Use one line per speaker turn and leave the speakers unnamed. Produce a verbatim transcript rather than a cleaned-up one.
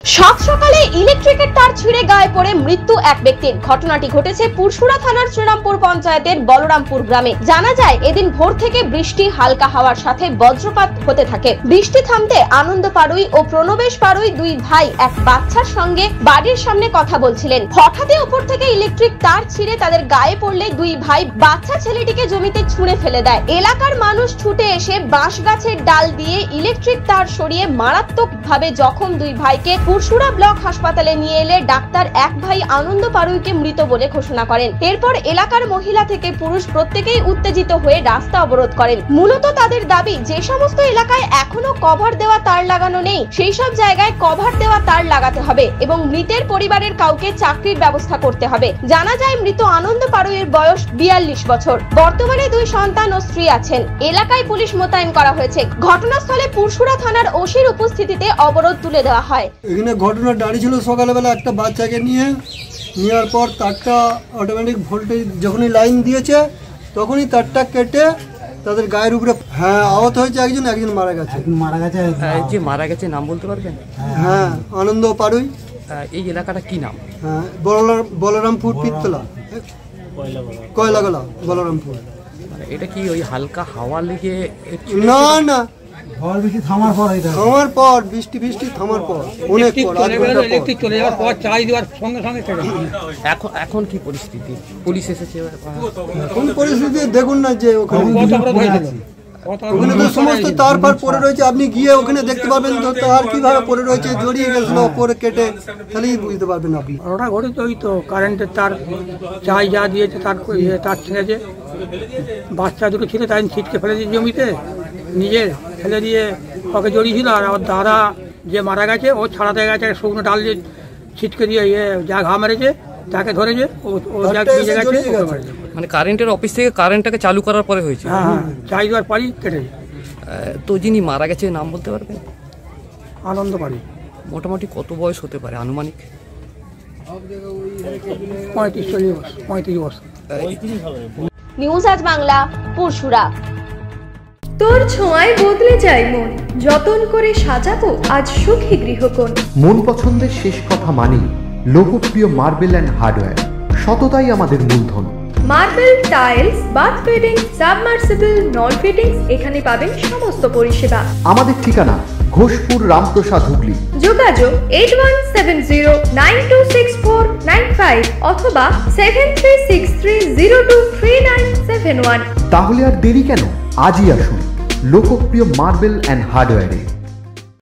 সাত সকালে ইলেকট্রিকের তার ছিঁড়ে গায়ে পড়ে মৃত্যু এক ব্যক্তির। ঘটনাটি ঘটেছে পুরসুরা থানার শ্রীরামপুর পঞ্চায়েতের বলরামপুর গ্রামে। জানা যায় এদিন ভোর থেকে বৃষ্টি হালকা হাওয়ার সাথে বজ্রপাত হতে থাকে। বৃষ্টি থামতে আনন্দ পাড়ুই ও প্রণবেশ পাড়ুই দুই ভাই এক বাচ্চার সঙ্গে বাড়ির সামনে কথা বলছিলেন। হঠাৎই উপর থেকে ইলেকট্রিক তার ছিঁড়ে তাদের গায়ে পড়লে দুই ভাই বাচ্চা ছেলেটিকে জমিতে ছুঁড়ে ফেলে দেয়। এলাকার মানুষ ছুটে এসে বাঁশ গাছের ডাল দিয়ে ইলেকট্রিক তার সরিয়ে মারাত্মক ভাবে জখম দুই ভাইকে পুরসুরা ব্লক হাসপাতালে নিয়ে এলে ডাক্তার এক ভাই আনন্দ পাড়ুইকে মৃত বলে ঘোষণা করেন। এরপর এলাকার মহিলা থেকে পুরুষ প্রত্যেকেই উত্তেজিত হয়ে রাস্তা অবরোধ করেন। মূলত তাদের দাবি, যে সমস্ত এলাকায় এখনো কভার দেওয়া তার লাগানো নেই সেই সব জায়গায় কভার দেওয়া তার লাগাতে হবে এবং মৃতের পরিবারের কাউকে চাকরির ব্যবস্থা করতে হবে। জানা যায় মৃত আনন্দ পাড়ুইয়ের বয়স বিয়াল্লিশ বছর। বর্তমানে দুই সন্তান ও স্ত্রী আছেন। এলাকায় পুলিশ মোতায়েন করা হয়েছে। ঘটনাস্থলে পুরসুরা থানার ওসির উপস্থিতিতে অবরোধ তুলে দেওয়া হয়।
এখানে ঘটনা দাঁড়িয়েছিল সকালবেলা একটা বাচ্চাকে নিয়ে নেওয়ার পর তারটা অটোমেটিক ভোল্টেজ যখনই লাইন দিয়েছে তখনই তারটা কেটে তাদের গায়ের উপরে হ্যাঁ আহত হয়েছে একজন, একজন মারা গেছে।
মারা গেছে যে মারা গেছে নাম বলতে পারবেন?
হ্যাঁ, আনন্দ পাড়ুই।
এই এলাকাটা কি নাম?
হ্যাঁ, বলরামপুর পিতলা কয়লাগলা বলরামপুর।
এটা কি ওই হালকা হাওয়া লেগে?
না না,
বৃষ্টি থামার পর
থামার পর বৃষ্টি বৃষ্টি থামার পর অনেক পর
ইলেকট্রিক চলে যাওয়ার পর চার্জ দেওয়ার সঙ্গে সঙ্গে
এখন এখন কি পরিস্থিতি? পুলিশ এসেছে?
কোন পরিস্থিতি দেখুন না, যে ওখানে ওখানে তো সমস্ত তার ফার পড়ে রয়েছে। আপনি গিয়ে ওখানে দেখতে পাবেন তো তার কিভাবে পড়ে রয়েছে, জড়িয়ে গেছিল পরে কেটে, তাহলেই বুঝতে পারবেন আপনি।
ওটা ঘটেছে ওই তো কারেন্টের তার চাই যা দিয়েছে তার তার ছিঁড়েছে। বাচ্চা দুটো ছিল তাই ছিটকে ফেলে দিয়ে জমিতে নিজে ফেলে দিয়ে ওকে জড়িয়েছিল। আর আমার দাদা যে মারা গেছে ও ছাড়াতে গেছে, শুকনো ডাল দিয়ে ছিটকে দিয়ে ইয়ে যা ঘা মেরেছে তাকে ধরেছে, ও যা ভিজে গেছে।
মানে কারেন্টের অফিস থেকে কারেন্টটাকে চালু করার পরে হয়েছে?
হ্যাঁ হ্যাঁ, চাই দেওয়ার পরই কেটেছে।
তো যিনি মারা গেছে নাম বলতে পারবেন?
আনন্দ পাড়ুই।
মোটামুটি কত বয়স হতে পারে আনুমানিক?
পঁয়ত্রিশ চল্লিশ বছর পঁয়ত্রিশ বছর।
নিউজ আজ বাংলা, পুরসুরা।
তোর ছোঁয়ায় বদলে যায় মন, যতন করে সাজাবো আজ সুখী গৃহকোণ।
মন পছন্দের শেষ কথা মানি লোকপ্রিয় মার্বেল অ্যান্ড হার্ডওয়্যার, সততাই আমাদের মূলধন।
Marble, tiles, bath fitting, submersible, নল ফিটিংস, এখানে পাবেন সমস্ত পরিষেবা।
আমাদের ঠিকানা ঘোষপুর, রামপ্রসাদ, হুগলি।
যোগাযোগ eight one seven zero nine two six four nine five অথবা seven three six three zero two three nine seven one.
তাহলে আর দেরি কেন, আজই আসুন লোকপ্রিয় মার্বেল অ্যান্ড হার্ডওয়্যারে।